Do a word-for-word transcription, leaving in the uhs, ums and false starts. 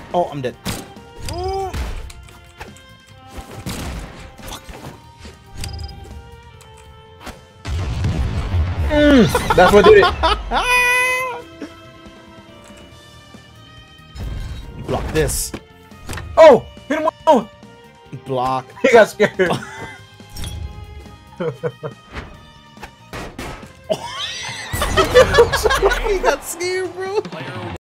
Oh, I'm dead. Ooh. Mm, that's what did it. Block this. Oh! Hit him! Oh! Block. He got scared. He got scared, bro.